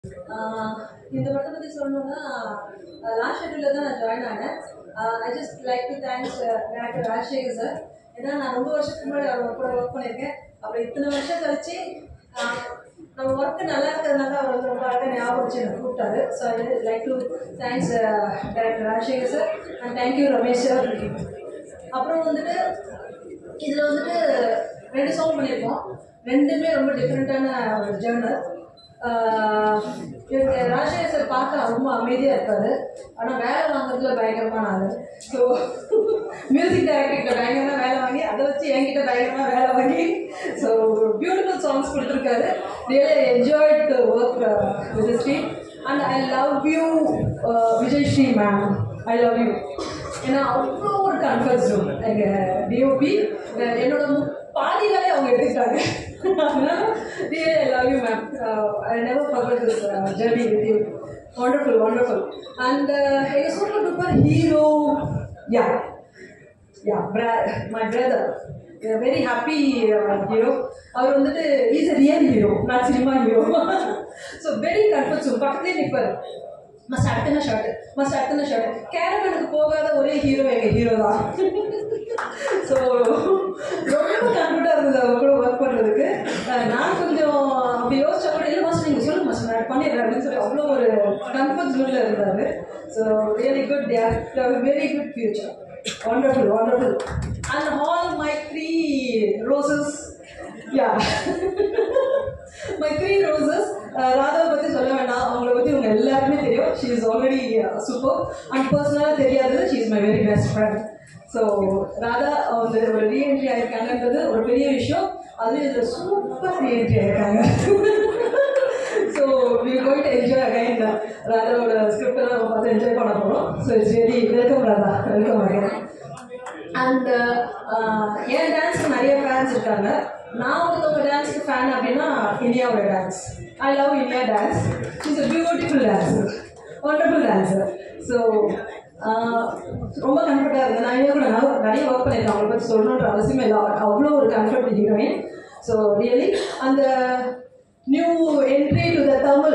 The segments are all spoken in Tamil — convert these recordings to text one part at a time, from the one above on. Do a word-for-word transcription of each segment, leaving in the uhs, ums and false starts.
இந்த படத்தை பற்றி சொல்லணும்னா லாஸ்ட் ஷெட்யூலில் தான் நான் ஜாயின் ஆனேன். I just like to thanks director Rajasekhar sir. ஏன்னா நான் ரொம்ப வருஷத்துக்கு முன்னாடி அவர் கூட ஒர்க் பண்ணியிருக்கேன். அப்புறம் இத்தனை வருஷம் கழிச்சு நம்ம ஒர்க்கு நல்லா இருக்கிறதுனால அவர் வந்து ரொம்ப அழகாக ஞாபகம் வச்சு எனக்கு கூப்பிட்டாரு. So I like to thanks director Rajasekhar sir and thank you Ramesh sir. அப்புறம் வந்துட்டு இதில் வந்துட்டு ரெண்டு சாங் பண்ணியிருக்கோம். ரெண்டுமே ரொம்ப டிஃப்ரெண்ட்டான ஒரு ஜேர்னல். ராஜசேகர் சார் பார்க்க ரொம்ப அமைதியாக இருப்பார், ஆனால் வேலை வாங்குறதுல பயங்கரமான ஆள். ஸோ மியூசிக் டைரக்டர்கிட்ட பயங்கரமாக வேலை வாங்கி அதை வச்சு என்கிட்ட பயங்கரமாக வேலை வாங்கி ஸோ பியூட்டிஃபுல் சாங்ஸ் கொடுத்துருக்காரு. Really enjoyed to work with Sri and I love you Vijay Sri ma'am. I love you. ஏன்னா அவ்வளோ ஒரு கன்ஃபர்ட் ஜோன் எங்கள் டிஓபி. என்னோட பாதி வேலையை அவங்க எடுத்துக்கிட்டாங்க. Really, I love you, ma'am. Uh, I never forget this uh, journey with you. Wonderful, wonderful. And uh, a super duper hero. Yeah, yeah, bra- my brother. A very happy uh, hero. அவர் வந்துட்டு he's a real hero, not cinema hero. So very comfort zone. பக்கத்துலேயே நிற்பார். மஸ்ட் அடுத்தன ஷார்ட் மஸ்ட் அடுத்தன ஷார்ட். கேரவனுக்கு போகாத ஒரே ஹீரோ எங்கள் ஹீரோ தான். ஸோ ரொம்ப கம்ஃபர்ட்டாக இருந்தது அவர் கூட ஒர்க் பண்ணுறதுக்கு. நான் கொஞ்சம் அப்படி யோசிச்சா கூட இல்லை மாஸ்டர் நீங்கள் சொல்லுங்க மாஸ்டர் நான் பண்ணிடுறேன் அப்படின்னு சொல்லி அவ்வளோ ஒரு கம்ஃபர்ட் ஜோனில் இருந்தார். So really good, very good future. Wonderful, wonderful. And all my three roses. Yeah, my three roses. ராதாவை பற்றி சொல்ல வேண்டாம், அவங்கள பற்றி உங்க எல்லாருக்குமே தெரியும். She is already super. And பர்சனலாக தெரியாது, she is my very best friend. So Radha வந்து ஒரு ரீஎன்ட்ரி ஆயிருக்காங்கன்றது ஒரு பெரிய விஷயம். அதுவும் இதில் சூப்பர் ரீஎன்ட்ரி ஆயிருக்காங்க. So we going to enjoy again. ராதாவோட ஸ்கிரிப்ட் எல்லாம் நம்ம பார்த்து என்ஜாய் பண்ண போகிறோம். So it's very welcome Radha, welcome again. And என் டான்ஸுக்கு நிறைய ஃபேன்ஸ் இருக்காங்க. நான் ஒருத்தவங்க டான்ஸுக்கு ஃபேன் அப்படின்னா இந்தியாவோட dance. I love India dance. It's a beautiful dancer, wonderful dancer. So ரொம்ப கம்ஃபர்ட்டாக இருந்தது. நான் இன்னும் கூட நான் நிறைய ஒர்க் பண்ணியிருக்கேன், அவங்களை பற்றி சொல்லணுன்ற அவசியமே இல்லை. அவ்வளோ ஒரு கம்ஃபர்ட் ஹீரோயின். ஸோ ரியலி அந்த new entry to the Tamil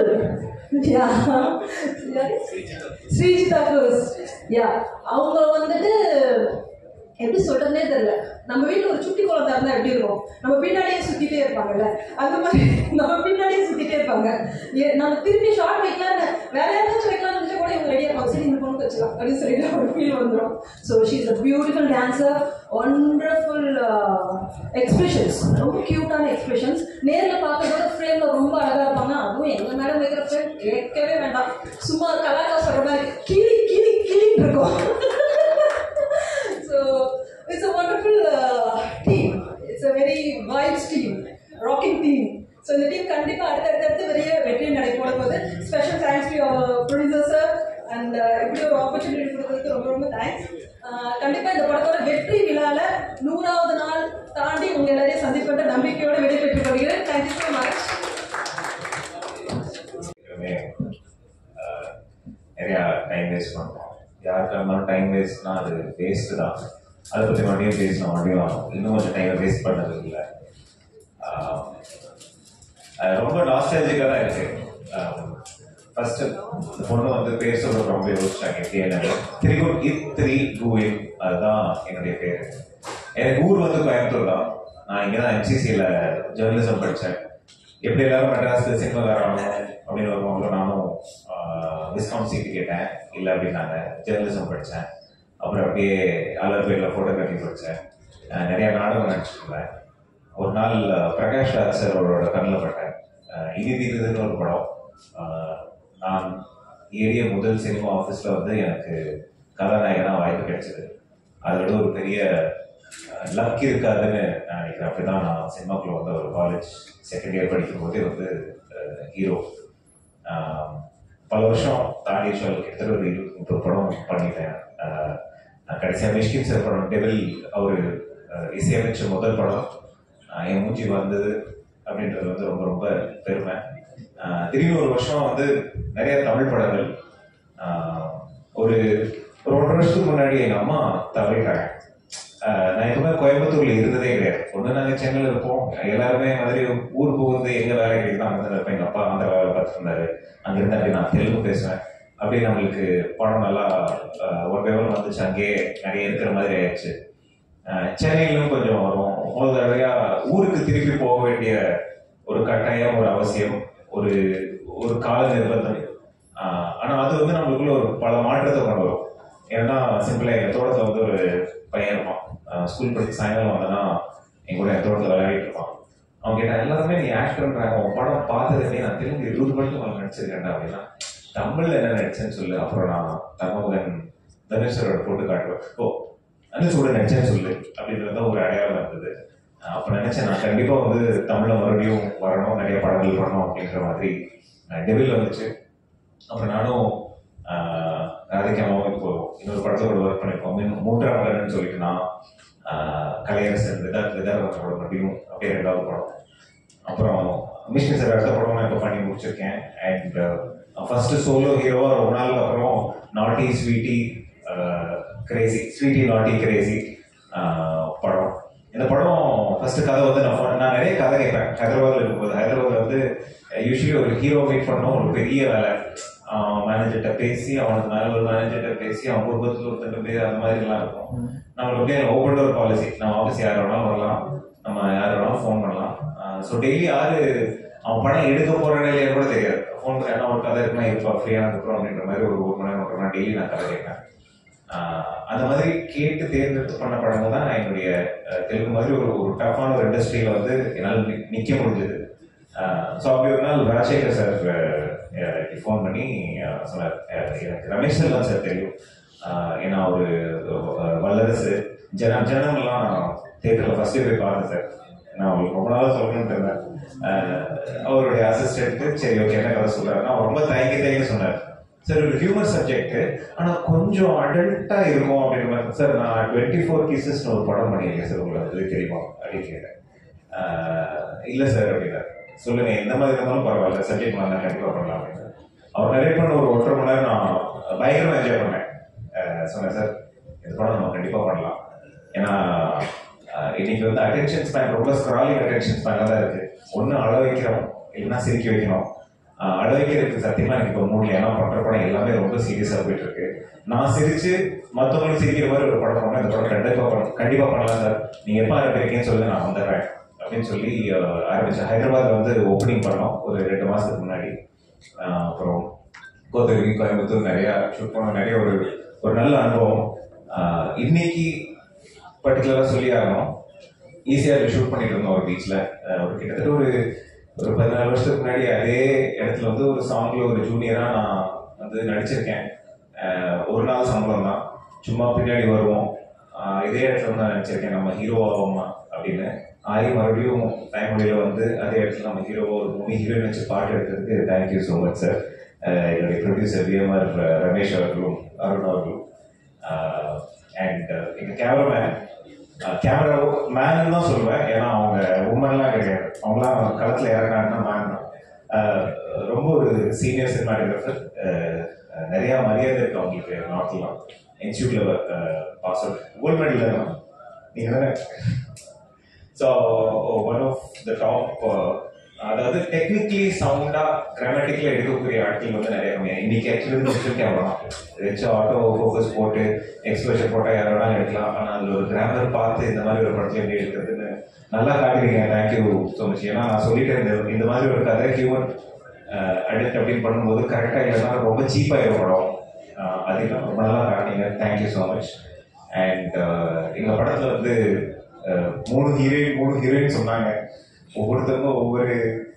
Srijita Ghosh. Yeah, அவங்க வந்துட்டு எப்படி சொல்றதுனே தெரியல. நம்ம வீட்டில் ஒரு சுட்டி குழந்தை இருந்தால் எப்படி இருக்கும், நம்ம பின்னாடியே சுற்றிட்டே இருப்பாங்கல்ல, அந்த மாதிரி நம்ம பின்னாடியே சுற்றிட்டே இருப்பாங்க. நம்ம திருப்பி ஷார்ட் வைக்கலான்னு வேற யாராச்சும் வைக்கலாம்னு நினச்சா கூட இவங்க ரெடியாக இருப்பாங்க. சரி இந்த பொண்ணு வச்சுக்கலாம் அப்படின்னு சொல்லிட்டு ஒரு ஃபீல் வந்துடும். So she is a beautiful dancer, wonderful expressions, ரொம்ப க்யூட்டான எக்ஸ்பிரஷன்ஸ். நேரில் பார்க்கறதோட ஃப்ரேமில் ரொம்ப அழகாக இருப்பாங்க. அதுவும் எங்கள் மேடம் வைக்கிற ஃப்ரேம் கேட்கவே வேண்டாம். சும்மா கலாக்கா சொல்கிற மாதிரி கிளி கிளி கிளின்னு இருக்கும். So it's a wonderful uh, team. It's a very vibes team, rocking team. So இந்த டீம் கண்டிப்பாக அடுத்தடுத்து பெரிய வெற்றி நடை போட போது. Special thanks to producer sir and இப்படி ஒரு ஆப்பர்ச்சுனிட்டி கொடுத்ததுக்கு ரொம்ப ரொம்ப தேங்க்ஸ். கண்டிப்பாக இந்த படத்தோட வெற்றி விழாவில் நூறாவது நாள் தாண்டி உங்கள் எல்லாரையும் சந்திப்பட்ட நம்பிக்கையோடு விடைபெற்றுக் கொள்கிறேன். Thank you so much. நிறையா டைம் வேஸ்ட் பண்ணுறோம். யாருக்காக இருந்தாலும் டைம் வேஸ்ட்னா அது வேஸ்ட்டு தான். அதை பற்றி மறுபடியும் பேசணும், மறுபடியும் இன்னும் கொஞ்சம் டைமை வேஸ்ட் பண்ணது இல்லை. ரொம்ப நாஸ்டாலஜிக்காக தான் இருக்கு. ஃபர்ஸ்ட் இந்த பொண்ணு வந்து பேர் சொல்ல ரொம்ப யோசிச்சாங்க எப்படி என்ன திரிகூர் இத்திரி கூவில், அதுதான் என்னுடைய பேர். எனக்கு ஊர் வந்து கோயம்புத்தூர் தான். நான் இங்கே தான் எம்சிசியில் ஜேர்னலிசம் படித்தேன். எப்படி எல்லாரும் மெட்ராஸில் சினிமாக்காரன் அப்படின்னு வருவாங்களோ நானும் டிஸ்கவுண்ட் சீட்டு கேட்டேன், இல்லை அப்படின்னாங்க. ஜேர்னலிசம் படித்தேன். அப்புறம் அப்படியே அலர்பேரில் ஃபோட்டோகிராஃபி படித்தேன். நிறையா நாடகம் நடிச்சிருந்தேன். ஒரு நாள் பிரகாஷ் ராஜ் சார் அவரோட கண்ணில் பட்டேன். இனி தீர்ந்ததுன்னு ஒரு படம். நான் ஏறிய முதல் சினிமா ஆஃபீஸில் வந்து எனக்கு கதாநாயகனாக வாய்ப்பு கிடைச்சிது. அதோட ஒரு பெரிய லக் இருக்காதுன்னு நான் நினைக்கிறேன். அப்படி தான் நான் சினிமாக்குள்ள வந்து ஒரு காலேஜ் செகண்ட் இயர் படிக்கும்போதே வந்து ஹீரோ. பல வருஷம் தாண்டி ஷால் கிட்டத்தட்ட ஒரு இருபத்தி முப்பது படம் பண்ணிட்டேன். நான் கடைசியாக மிஷ்கின் சார் படம் டெவில் அவர் இசையமைச்ச முதல் படம் என் மூஞ்சி வந்தது அப்படின்றது வந்து ரொம்ப ரொம்ப பெருமை. திடீர்னு ஒரு வருஷம் வந்து நிறைய தமிழ் படங்கள். ஒரு ஒரு ஒன்றரை வருஷத்துக்கு முன்னாடி எங்கள் அம்மா தவறிட்டாங்க. நான் எப்பவுமே கோயம்புத்தூர்ல இருந்ததே கிடையாது. ஒன்று நாங்கள் சென்னையில் இருப்போம், எல்லாருமே மாதிரி ஊர் புகுந்து எங்க வேலை கிடைக்குதோ அங்கே தான் இருப்பேன். எங்கள் அப்பா அந்த வேலை பார்த்துட்டு இருந்தாரு, அங்கே இருந்தா அப்படி நான் தெலுங்கு பேசுவேன். அப்படியே நம்மளுக்கு படம் நல்லா ஒரு பேவல் வந்துச்சு, அங்கேயே நிறைய இருக்கிற மாதிரி ஆயிடுச்சு. சென்னையிலும் கொஞ்சம் வரும், ஒரு தடவையா ஊருக்கு திருப்பி போக வேண்டிய ஒரு கட்டாயம், ஒரு அவசியம், ஒரு ஒரு கால நிர்பந்தம். ஆனா அது வந்து நம்மளுக்குள்ள ஒரு பல மாற்றத்தை கொண்டு வரும். ஏன்னா சிம்பிளா எங்க தோட்டத்துல வந்து ஒரு பையன் இருப்பான், ஸ்கூல் படிச்சு சாயங்காலம் வந்தனா எங்க கூட என் தோட்டத்துல விளையாடிட்டு இருப்பான். அவங்க கேட்டா எல்லாருமே நீ ஆக்டர்ன்றாங்க, உன் படம் பார்த்ததுமே நான் தெலுங்கு இருபது படத்துக்கு அவங்க நடிச்சிருக்கேன்டா அப்படின்னா, தமிழ்ல என்ன நடிச்சேன்னு சொல்லு. அப்புறம் நான் தர்மபுரன் தனுஷரோட போட்டு காட்டுவேன், ஓ தனுஷோட நடிச்சேன்னு சொல்லு அப்படின்றத ஒரு அடையாளம் இருந்தது. அப்ப நினைச்சேன் நான் கண்டிப்பா வந்து தமிழ்ல மறுபடியும் வரணும், நிறைய படங்கள் பண்ணணும் அப்படின்ற மாதிரி டெவில் வந்துச்சு. அப்புறம் நானும் ராதிகாவும் இப்போ இன்னொரு படத்தோட ஒர்க் பண்ணிருக்கோம், மூன்றாம் கரன்னு சொல்லிட்டு நான் கலையரசன் விதா விதாரத்தோட மறுபடியும் அப்படியே ரெண்டாவது படம். அப்புறம் மிஷ்ணு சார் அடுத்த படம் நான் இப்போ பண்ணி முடிச்சிருக்கேன். அண்ட் ஃபர்ஸ்ட் சோலோ ஹீரோவா ரொம்ப நாள் அப்புறம் naughty sweetie crazy sweetie naughty crazy படம். இந்த படம் ஃபர்ஸ்ட் கதை வந்து நான் நான் நிறைய கதை கேட்பேன் ஹைதராபாத்ல இருக்கும்போது. ஹைதராபாத்ல வந்து யூஸ்வலி ஒரு ஹீரோ மீட் பண்ணோம், ஒரு பெரிய வேலை, மேனேஜர்கிட்ட பேசி அவனுக்கு மேலே ஒரு மேனேஜர்கிட்ட பேசி அவன் குடும்பத்தில் ஒருத்தர் பேர் அந்த மாதிரி எல்லாம் இருக்கும். நம்மளுக்கு அப்படியே ஓப்பன் டோர் பாலிசி, நம்ம ஆஃபீஸ் யார் வேணாலும் வரலாம், நம்ம யார் வேணாலும் ஃபோன் பண்ணலாம். ஸோ டெய்லி யாரு அவன் படம் எடுக்க போற நிலையில கூட தெரியாது, ஃபோன் பண்ணி ஏன்னா ஒரு கதை இருக்குன்னா இப்போ ஃப்ரீயாக இருக்கிறோம் அப்படின்ற மாதிரி ஒரு ஒரு மணி நேரம் ஒன்றரை டெய்லி நான் கதை கேட்பேன். அந்த மாதிரி கேட்டு தேர்ந்தெடுத்து பண்ண படங்கள் தான் என்னுடைய தெலுங்கு மாதிரி ஒரு ஒரு டஃப்பான ஒரு இண்டஸ்ட்ரியில வந்து என்னால் நிற்க முடிஞ்சது. ஸோ அப்படி ஒரு நாள் ராஜசேகர் சார் ஃபோன் பண்ணி சொன்னார், எனக்கு ரமேஷ் சார் தான் சார் தெரியும், ஏன்னா ஒரு வல்லரசு ஜனம் ஜனம்லாம் தேட்டரில் ஃபர்ஸ்ட் போய் பார்த்தேன் சார், நான் அவங்களுக்கு ரொம்ப நாளாக சொல்லணும்னு இருந்தேன். அவருடைய அசிஸ்டன்ட்டு சரி ஓகே என்ன கதை சொல்றாருன்னா அவர் ரொம்ப தயங்கி தயங்கி சொன்னார், சார் ஒரு ஹியூமர் சப்ஜெக்ட் ஆனால் கொஞ்சம் அடல்ட்டா இருக்கும் அப்படின்ற மாதிரி. சார் நான் டுவெண்ட்டி ஃபோர் கீசஸ் ஒரு படம் பண்ணியிருக்கேன் சார், உங்களுக்கு அது தெரியுமா அப்படின்னு கேட்டேன். இல்லை சார் அப்படின்னா, சொல்லுங்க எந்த மாதிரி இருந்தாலும் பரவாயில்ல, சப்ஜெக்ட் நான் கண்டிப்பாக பண்ணலாம் அப்படின்னு. அவர் நிறைய பண்ண ஒரு ஒன்றரை மணி நேரம் நான் பயங்கரமாக என்ஜாய் பண்ணேன். சொன்னேன் சார் இந்த படம் நம்ம கண்டிப்பாக பண்ணலாம், ஏன்னா இன்னைக்கு வந்து அட்டென்ஷன் ஸ்பேன் ரொம்ப ஸ்க்ராலிங் அட்டென்ஷன் ஸ்பேனாக தான் இருக்கு. ஒன்று அழ வைக்கிறோம் இல்லைன்னா சிரிக்க வைக்கணும். அழ வைக்கிறதுக்கு சத்தியமா எனக்கு இப்போ மூணு ஏன்னா பண்ற படம் எல்லாமே ரொம்ப சீரியஸாக போயிட்டு இருக்கு. நான் சிரிச்சு மற்றவங்களுக்கு சிரிக்கிற மாதிரி ஒரு படம் பண்ணேன், இந்த படம் கண்டிப்பாக பண்ண கண்டிப்பாக பண்ணலாம் சார், நீங்க எப்போ ஆரம்பிக்கிறீங்கன்னு சொல்லி நான் வந்துடுறேன் அப்படின்னு சொல்லி ஆரம்பிச்சேன். ஹைதராபாத்ல வந்து ஓப்பனிங் பண்ணோம் ஒரு ரெண்டு மாசத்துக்கு முன்னாடி. அப்புறம் கோத்தகிரி கோயம்புத்தூர் நிறைய ஷூட் பண்ணோம், நிறைய ஒரு ஒரு நல்ல அனுபவம். இன்னைக்கு பர்டிகுலரா சொல்லி ஆகணும், ஈஸியாக ஷூட் பண்ணிட்டு இருந்தோம் ஒரு பீச்ல. ஒரு கிட்டத்தட்ட ஒரு ஒரு பதினாலு வருஷத்துக்கு முன்னாடி அதே இடத்துல வந்து ஒரு சாங்ல ஒரு ஜூனியரா நான் வந்து நடிச்சிருக்கேன். ஒரு நாள் சம்பளம் தான், சும்மா பின்னாடி வருவோம், இதே இடத்துல வந்து நான் நினைச்சிருக்கேன் நம்ம ஹீரோ ஆகுமா அப்படின்னு. ஆகி மறுபடியும் டைமொழியில வந்து அதே இடத்துல நம்ம ஹீரோவோ ஒரு மூணு ஹீரோயின் வச்சு பாட்டு எடுக்கிறதுக்கு தேங்க்யூ ஸோ மச் சார். என்னுடைய ப்ரொடியூசர் விஎம்ஆர் ரமேஷ் அவர்களும் அருண் அவர்களும் அண்ட் எங்க கேமராமேன். கேமரா மேன் தான் சொல்லுவேன், ஏன்னா அவங்க உமன்லாம் கிடையாது, அவங்களாம் களத்தில் இறங்கினாங்கன்னா மேன் தான். ரொம்ப ஒரு சீனியர் சினிமாட்டோகிராஃபர், நிறைய மரியாதை இருக்கு அவங்களுக்கு நார்த்லாம். இன்ஸ்டியூட்ல பாஸ் அவுட் கோல்ட் மெடல் தான் நீங்க தானே. So one of the top, அதாவது டெக்னிக்கலி சவுண்டா கிராமட்டிக்கலா எடுக்கக்கூடிய ஆட்கள் வந்து நிறைய கம்மியா. இன்னைக்கு ஆக்சுவலி டிஜிட்டல் கேமரா வச்சு ஆட்டோ ஃபோக்கஸ் போட்டு எக்ஸ்போஷர் போட்டா யார் வேணாலும் எடுக்கலாம். ஆனால் அதில் ஒரு கிராமர் பார்த்து இந்த மாதிரி ஒரு படத்துல எப்படி எடுக்கிறதுன்னு நல்லா காட்டுறீங்க, தேங்க்யூ ஸோ மச். ஏன்னா நான் சொல்லிட்டு இருந்தேன் இந்த மாதிரி ஒரு கதை ஹியூமன் அடல்ட் அப்படின்னு பண்ணும்போது கரெக்டாக இல்லைன்னா ரொம்ப சீப்பாக படம். அதுக்கு ரொம்ப நல்லா காட்டினீங்க, தேங்க்யூ ஸோ மச். அண்ட் எங்கள் படத்தில் வந்து மூணு ஹீரோயின் மூணு ஹீரோயின் சொன்னாங்க. ஒவ்வொருத்தருக்கும் ஒவ்வொரு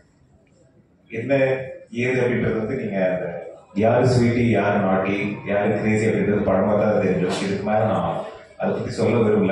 என்ன ஏது அப்படின்றது வந்து நீங்க யாரு ஸ்வீட்டி யாரு நாட்டி யாரு கிரேசி அப்படின்றது படமா தான் தெரியும். இதுக்கு மேல நான் அதை பத்தி சொல்ல விரும்பல.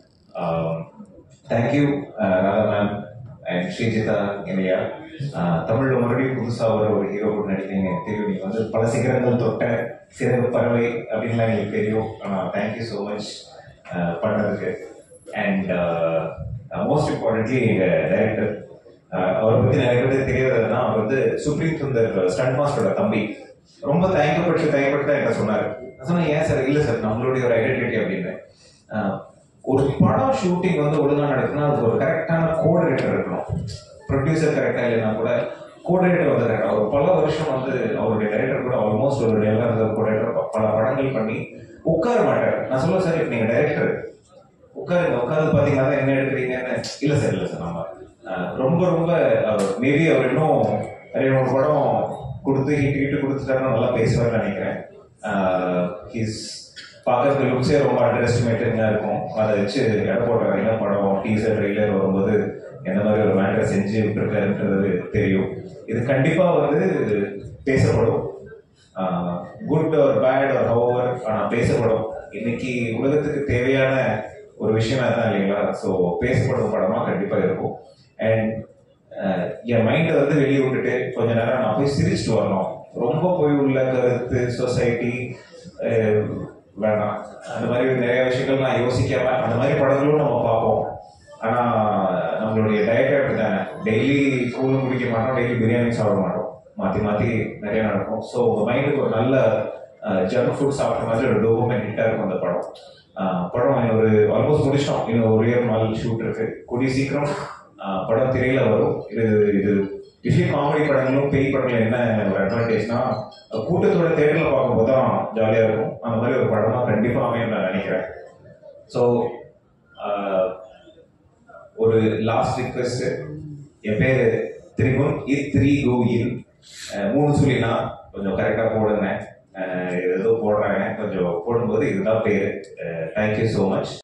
Thank you Radha ma'am and Srijita இணையா. தமிழ்ல மறுபடியும் புதுசா ஒரு ஒரு ஹீரோ கூட நடிக்கிறீங்க எனக்கு தெரியும். நீங்க வந்து பல சிகரங்கள் தொட்ட சிறகு பறவை அப்படின்லாம் எங்களுக்கு தெரியும். ஆனால் தேங்க்யூ ஸோ மச் பண்ணதுக்கு. அண்ட் மோஸ்ட் இம்பார்ட்டன்ட்லி எங்க டைரக்டர், அவரை பத்தி நிறைய பேருக்கு தெரியாததுன்னா அவர் வந்து சுப்ரீம் சுந்தர் ஸ்டண்ட் மாஸ்டரோட தம்பி. ரொம்ப தயங்கப்பட்டு தயங்கப்பட்டு தான் என்ன சொன்னாரு. நான் சொன்னேன் ஏன் சார், இல்லை சார் நம்மளுடைய ஒரு ஐடென்டிட்டி அப்படின்னு. ஒரு படம் ஷூட்டிங் வந்து ஒழுங்காக நடக்குன்னா அதுக்கு ஒரு கரெக்டான கோஆர்டினேட்டர் இருக்கணும். ப்ரொடியூசர் கரெக்டாக இல்லைன்னா கூட கோஆர்டினேட்டர் வந்து கரெக்டாக ஒரு பல வருஷம் வந்து அவருடைய டைரக்டர் கூட ஆல்மோஸ்ட் ஒரு டெவலப்பர் கோஆர்டினேட்டர் பல படங்கள் பண்ணி உட்கார மாட்டார். நான் சொல்ல சார் இப்போ நீங்கள் டைரக்டர் உட்காருங்க, உட்காந்து பார்த்தீங்கன்னா என்ன எடுக்கிறீங்கன்னு. இல்லை சார் இல்லை சார் நம்ம ரொம்ப ரொம்ப மேபி அவர் இன்னும் ரெண்டு மூணு படம் கொடுத்து ஹிட்டு ஹிட்டு கொடுத்துட்டாருன்னா நல்லா பேசுவார்னு நினைக்கிறேன். ஹீஸ் பார்க்கறதுக்கு லுக்ஸே ரொம்ப அண்டர் எஸ்டிமேட்டிங்காக இருக்கும். அதை வச்சு எடை போடுறாங்க படம் டீசர் ட்ரெய்லர் வரும்போது எந்த மாதிரி ஒரு மேட்டரை செஞ்சு விட்டுருக்காருன்றது தெரியும். இது கண்டிப்பாக வந்து பேசப்படும். குட் ஒரு பேட் ஒரு ஹவர் ஆனால் பேசப்படும். இன்னைக்கு உலகத்துக்கு தேவையான ஒரு விஷயமா தான் இல்லைங்களா? ஸோ பேசப்படும் படமாக கண்டிப்பாக இருக்கும். அண்ட் என் மைண்டை வந்து வெளியே விட்டுட்டு கொஞ்ச நேரம் நான் போய் சிரிச்சுட்டு வரணும். ரொம்ப போய் உள்ள கருத்து சொசைட்டி வேணாம். அந்த மாதிரி நிறைய விஷயங்கள் நான் யோசிக்காம அந்த மாதிரி படங்களும் நம்ம பார்ப்போம். ஆனால் நம்மளுடைய டயட் அப்படி தானே, டெய்லி கூழும் குடிக்க மாட்டோம், டெய்லி பிரியாணி சாப்பிட மாட்டோம், மாற்றி மாற்றி நிறைய நடக்கும். ஸோ உங்கள் மைண்டுக்கு ஒரு நல்ல ஜங்க் ஃபுட் சாப்பிட்ட மாதிரி ஒரு டோபமைன் ஹிட்டாக இருக்கும் அந்த படம். படம் இன்னொரு ஆல்மோஸ்ட் முடிச்சிட்டோம். இன்னும் ஒரு ஏழு நாள் ஷூட் இருக்கு. கூடிய சீக்கிரம் படம் திரையில வரும். இது இது யூஸ்வலி காமெடி படங்களும் பேய் படங்களும் என்ன ஒரு அட்வான்டேஜ்னா கூட்டத்தோட தேட்டரில் பார்க்கும்போது தான் ஜாலியாக இருக்கும். அந்த மாதிரி ஒரு படமா கண்டிப்பாக அமையும் நான் நினைக்கிறேன். ஸோ ஒரு லாஸ்ட் ரிக்வெஸ்ட், என் பேர் திரிகுன் இத் த்ரீ கோ இன் மூணு சொல்லினா கொஞ்சம் கரெக்டாக போடுங்க. ஏதோ போடுறாங்க, கொஞ்சம் போடும்போது இதுதான் பேர். Thank you so much.